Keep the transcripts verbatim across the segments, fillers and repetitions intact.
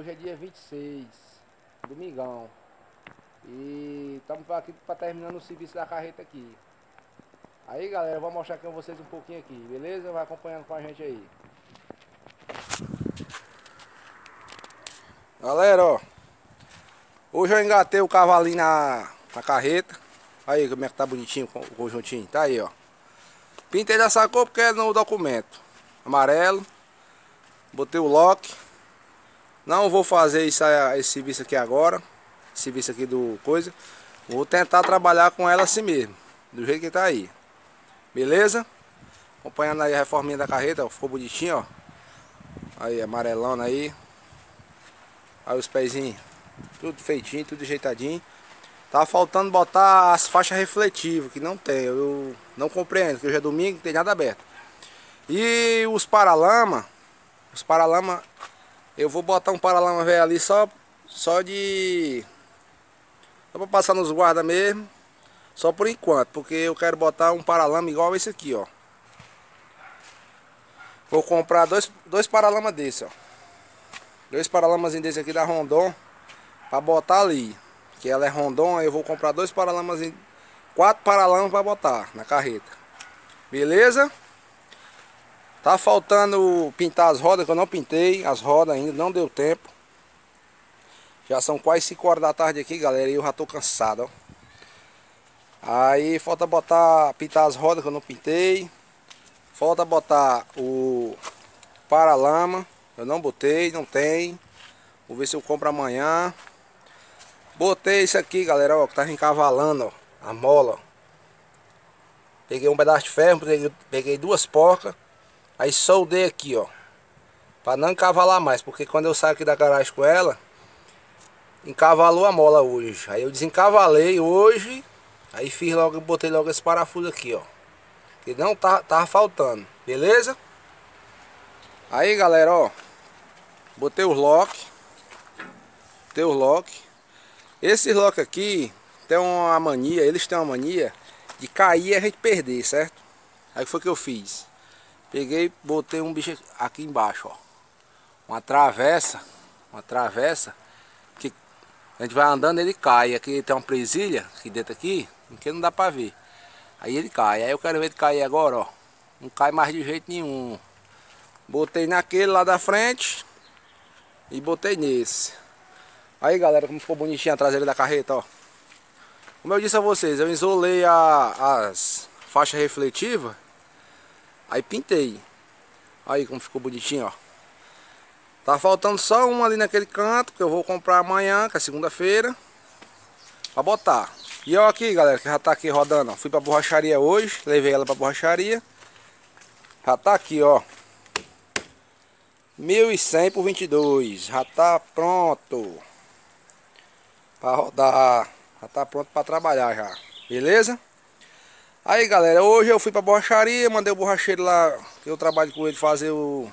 hoje é dia vinte e seis, domingão. E estamos aqui para terminando o serviço da carreta aqui. Aí galera, eu vou mostrar aqui pra vocês um pouquinho aqui, beleza? Vai acompanhando com a gente aí. Galera, ó, hoje eu engatei o cavalinho na, na carreta. Aí como é que tá bonitinho o conjuntinho, tá aí ó. Pintei dessa cor porque é no documento amarelo. Botei o lock. Não vou fazer isso, esse serviço aqui agora. Esse serviço aqui do coisa. Vou tentar trabalhar com ela assim mesmo, do jeito que tá aí. Beleza? Acompanhando aí a reforminha da carreta, ó, ficou bonitinho, ó. Aí, amarelona aí. Aí os pezinhos, tudo feitinho, tudo ajeitadinho. Tá faltando botar as faixas refletivas, que não tem, eu não compreendo, que hoje é domingo, não tem nada aberto. E os paralama, os paralama, eu vou botar um paralama velho ali só, só de... Só pra passar nos guarda mesmo, só por enquanto, porque eu quero botar um paralama igual esse aqui, ó. Vou comprar dois, dois paralamas desse, ó. Dois paralamas desse aqui da Rondon, pra botar ali. Que ela é Rondon, aí eu vou comprar dois paralamas, quatro paralamas pra botar na carreta. Beleza? Tá faltando pintar as rodas, que eu não pintei as rodas ainda, não deu tempo. Já são quase cinco horas da tarde aqui, galera, e eu já tô cansado, ó. Aí falta botar, pintar as rodas que eu não pintei. Falta botar o paralama, eu não botei, não tem. Vou ver se eu compro amanhã. Botei isso aqui, galera, ó, que tava encavalando, ó, a mola. Peguei um pedaço de ferro, peguei, peguei duas porcas. Aí soldei aqui, ó, pra não encavalar mais, porque quando eu saio aqui da garagem com ela, encavalou a mola hoje. Aí eu desencavalei hoje. Aí fiz logo, botei logo esse parafuso aqui, ó, que não tá, tava faltando, beleza? Aí galera, ó, botei os lock. Botei os lock. Esse lock aqui tem uma mania, eles têm uma mania de cair e a gente perder, certo? Aí foi o que eu fiz. Peguei, botei um bicho aqui embaixo, ó, uma travessa, uma travessa que a gente vai andando, ele cai. Aqui tem uma presilha aqui dentro aqui, que não dá pra ver. Aí ele cai. Aí eu quero ver ele cair agora, ó. Não cai mais de jeito nenhum. Botei naquele lá da frente e botei nesse. Aí galera, como ficou bonitinha a traseira da carreta, ó. Como eu disse a vocês, eu isolei a, as faixas refletivas. Aí pintei. Aí como ficou bonitinho, ó. Tá faltando só uma ali naquele canto, que eu vou comprar amanhã, que é segunda-feira, pra botar. E ó aqui, galera, que já tá aqui rodando, ó. Fui pra borracharia hoje, levei ela pra borracharia. Já tá aqui, ó, mil e cem por vinte e dois. Já tá pronto pra rodar. Já tá pronto pra trabalhar já. Beleza? Aí, galera, hoje eu fui pra borracharia, mandei o borracheiro lá, que eu trabalho com ele, fazer o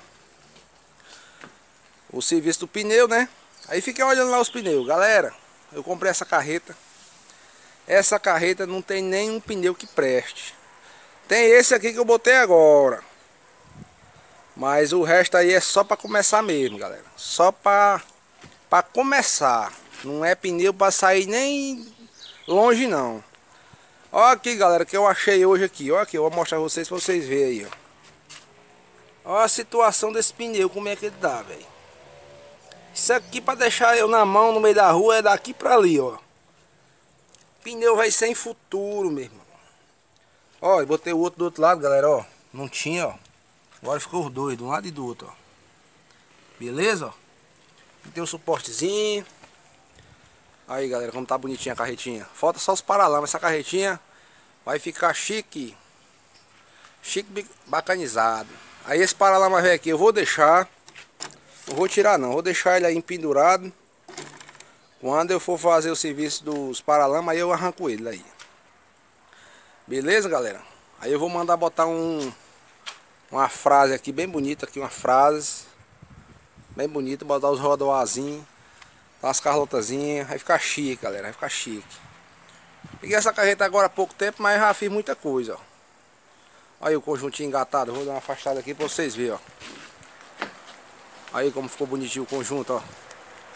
o serviço do pneu, né? Aí fiquei olhando lá os pneus. Galera, eu comprei essa carreta. Essa carreta não tem nenhum pneu que preste. Tem esse aqui que eu botei agora, mas o resto aí é só para começar mesmo, galera. Só para para começar. Não é pneu para sair nem longe não. Olha aqui, galera, que eu achei hoje aqui. Olha aqui, eu vou mostrar pra vocês, para vocês verem aí, ó. Olha a situação desse pneu, como é que ele dá, velho. Isso aqui para deixar eu na mão no meio da rua é daqui para ali, ó. Pneu vai sem futuro, meu irmão. Ó, eu botei o outro do outro lado, galera, ó. Não tinha, ó. Agora ficou os dois, de um lado e do outro, ó. Beleza, ó. Tem o suportezinho. Aí, galera, como tá bonitinha a carretinha. Falta só os paralamas. Essa carretinha vai ficar chique. Chique, bacanizado. Aí esse paralama velho aqui eu vou deixar. Não vou tirar não, vou deixar ele aí empendurado. Quando eu for fazer o serviço dos paralamas, aí eu arranco ele aí. Beleza, galera? Aí eu vou mandar botar um uma frase aqui bem bonita aqui, uma frase bem bonita, botar os rodoazinhos, as carlotazinhas, vai ficar chique, galera, vai ficar chique. Peguei essa carreta agora há pouco tempo, mas já fiz muita coisa, ó. Aí o conjuntinho engatado, vou dar uma afastada aqui pra vocês verem, ó. Aí como ficou bonitinho o conjunto, ó.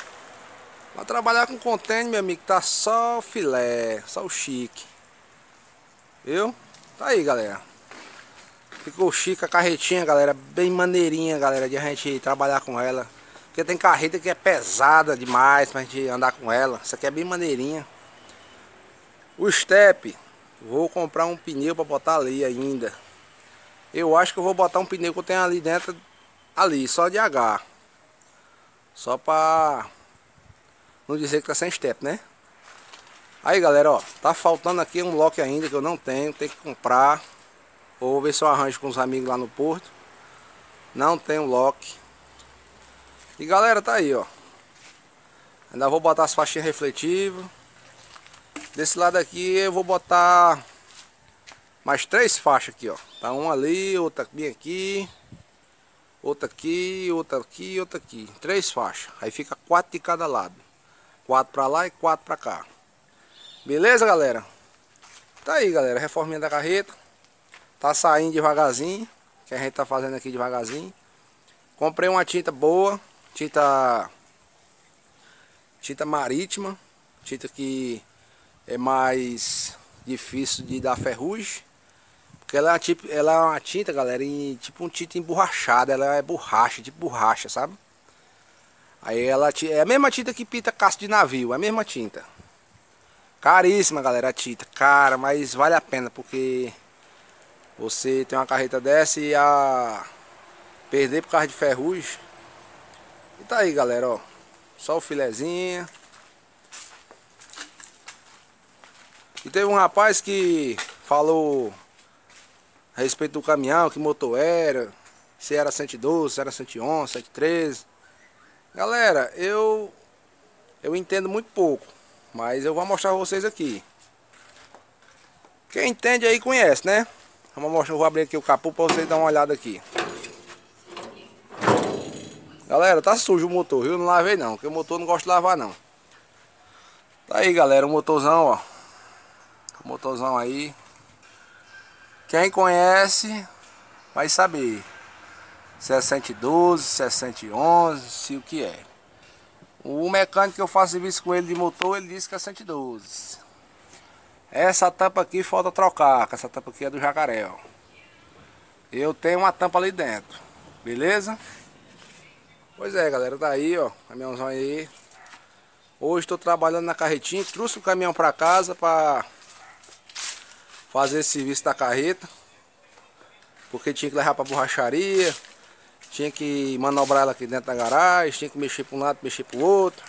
Pra trabalhar com contêiner, meu amigo, tá só o filé, só o chique. Viu? Tá aí, galera. Ficou chique a carretinha, galera. Bem maneirinha, galera, de a gente trabalhar com ela. Porque tem carreta que é pesada demais pra gente andar com ela. Essa aqui é bem maneirinha. O step, vou comprar um pneu pra botar ali ainda. Eu acho que eu vou botar um pneu que eu tenho ali dentro, ali, só de H. Só pra não dizer que tá sem step, né? Aí, galera, ó, tá faltando aqui um lock ainda que eu não tenho, tem que comprar. Vou ver se eu arranjo com os amigos lá no porto. Não tem um lock. E galera, tá aí, ó. Ainda vou botar as faixinhas refletivas. Desse lado aqui eu vou botar mais três faixas aqui, ó. Tá uma ali, outra bem aqui, outra aqui, outra aqui, outra aqui. Três faixas. Aí fica quatro de cada lado. Quatro pra lá e quatro pra cá. Beleza, galera? Tá aí, galera. Reforminha da carreta. Tá saindo devagarzinho. Que a gente tá fazendo aqui devagarzinho. Comprei uma tinta boa. Tinta... Tinta marítima. Tinta que é mais difícil de dar ferrugem. Porque ela é uma, tipo, ela é uma tinta, galera, em, tipo um tinta emborrachada. Ela é borracha, tipo borracha, sabe? Aí ela é a mesma tinta que pinta casco de navio. É a mesma tinta. Caríssima, galera, a tinta. Cara, mas vale a pena. Porque você tem uma carreta dessa e a perder por causa de ferrugem. E tá aí, galera, ó. Só o filezinho. E teve um rapaz que falou a respeito do caminhão, que motor era, se era cento e doze, se era cento e onze, cento e treze. Galera, eu eu entendo muito pouco, mas eu vou mostrar pra vocês aqui. Quem entende aí conhece, né? Vamos mostrar, eu vou abrir aqui o capô pra vocês darem uma olhada aqui. Galera, tá sujo o motor, viu? Não lavei não, porque o motor não gosta de lavar não. Tá aí, galera, o motorzão, ó. O motorzão aí. Quem conhece vai saber se é cento e doze, se é cento e onze, se o que é. O mecânico que eu faço serviço com ele de motor, ele disse que é cento e doze. Essa tampa aqui falta trocar, que essa tampa aqui é do jacaré, ó. Eu tenho uma tampa ali dentro, beleza? Pois é, galera, tá aí, ó, caminhãozão aí. Hoje estou trabalhando na carretinha, trouxe o caminhão para casa para fazer esse serviço da carreta, porque tinha que levar para borracharia, tinha que manobrar ela aqui dentro da garagem, tinha que mexer para um lado, mexer para o outro.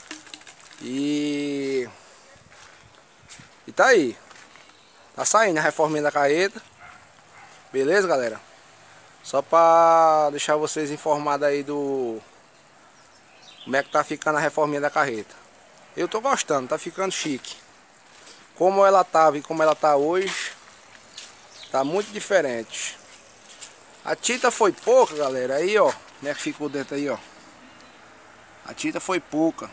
E e tá aí. Tá saindo a reforminha da carreta. Beleza, galera? Só para deixar vocês informados aí do como é que tá ficando a reforminha da carreta. Eu tô gostando, tá ficando chique. Como ela tava e como ela tá hoje, tá muito diferente. A tinta foi pouca, galera. Aí, ó, como é que ficou dentro aí, ó. A tinta foi pouca.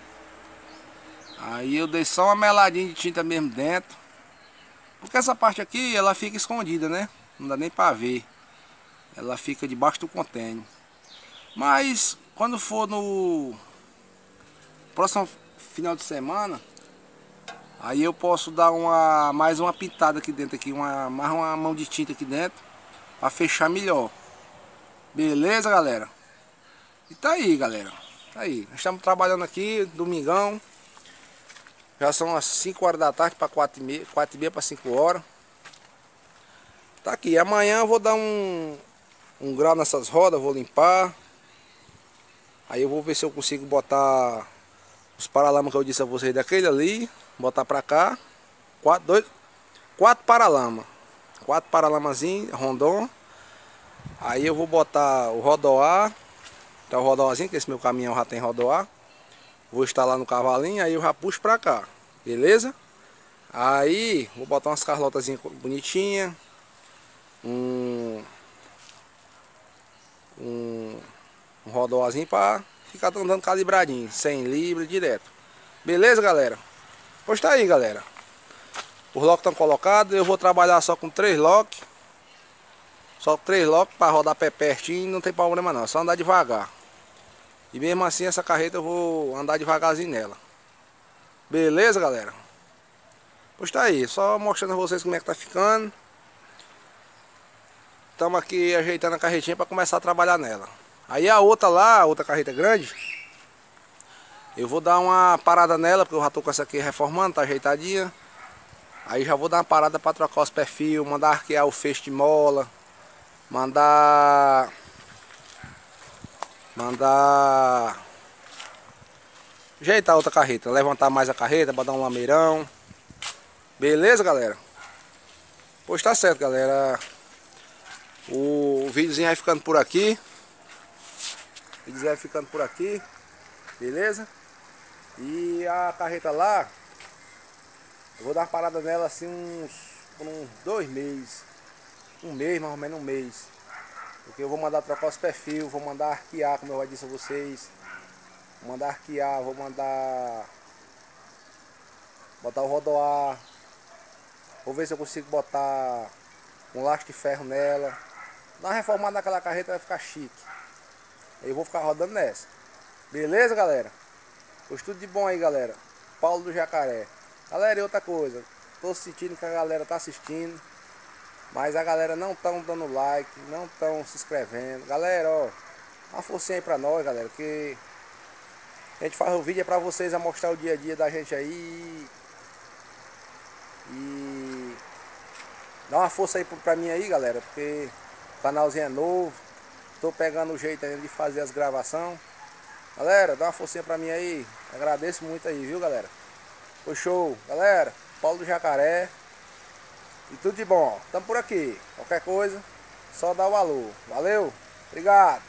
Aí eu dei só uma meladinha de tinta mesmo dentro. Porque essa parte aqui, ela fica escondida, né? Não dá nem pra ver. Ela fica debaixo do contêiner. Mas, quando for no próximo final de semana, aí eu posso dar uma mais uma pintada aqui dentro, aqui, uma, mais uma mão de tinta aqui dentro, pra fechar melhor. Beleza, galera? E tá aí, galera. Tá aí. Nós estamos trabalhando aqui, domingão. Já são as cinco horas da tarde para quatro e meia, quatro e meia para cinco horas. Tá aqui. Amanhã eu vou dar um, um grau nessas rodas, vou limpar. Aí eu vou ver se eu consigo botar os paralamas que eu disse a vocês daquele ali. Botar pra cá. Quatro, dois, quatro paralamas. Quatro paralamazinhos, rondon. Aí eu vou botar o rodoar. Tá o rodoarzinho, que esse meu caminhão já tem rodoar. Vou instalar no cavalinho, aí eu já puxo pra cá. Beleza? Aí vou botar umas carlotazinhas bonitinhas. Um, um, um rodoarzinho pra ficar andando calibradinho. cem libras direto. Beleza, galera? Pois tá aí, galera. Os locks estão colocados. Eu vou trabalhar só com três locks. Só três locks para rodar pé pertinho. Não tem problema não. É só andar devagar. E mesmo assim essa carreta eu vou andar devagarzinho nela. Beleza, galera? Pois tá aí, só mostrando a vocês como é que tá ficando. Estamos aqui ajeitando a carretinha para começar a trabalhar nela. Aí a outra lá, a outra carreta grande, eu vou dar uma parada nela, porque eu já tô com essa aqui reformando, tá ajeitadinha. Aí já vou dar uma parada para trocar os perfil, mandar arquear o feixe de mola, mandar mandar ajeitar outra carreta, levantar mais a carreta para dar um lameirão. Beleza, galera? Pois tá certo, galera. O videozinho vai ficando por aqui. O videozinho vai ficando por aqui. Beleza? E a carreta lá, eu vou dar uma parada nela assim uns, uns dois meses. Um mês, mais ou menos um mês. Porque eu vou mandar trocar os perfis, vou mandar arquear, como eu já disse a vocês. Vou mandar arquear, vou mandar botar o rodoar. Vou ver se eu consigo botar um laço de ferro nela. Dar uma reformada naquela carreta, vai ficar chique. Aí eu vou ficar rodando nessa. Beleza, galera? Pois tudo de bom aí, galera. Paulo do Jacaré. Galera, e outra coisa. Tô sentindo que a galera tá assistindo, mas a galera não tão dando like, não tão se inscrevendo. Galera, ó, uma forcinha aí pra nós, galera, que a gente faz o vídeo é pra vocês, a mostrar o dia a dia da gente aí. E dá uma força aí pra mim aí, galera, porque o canalzinho é novo. Tô pegando o jeito ainda de fazer as gravações. Galera, dá uma forcinha pra mim aí. Agradeço muito aí, viu, galera? Foi show. Galera, Paulo do Jacaré. E tudo de bom. Tamo por aqui. Qualquer coisa, só dá o alô. Valeu. Obrigado.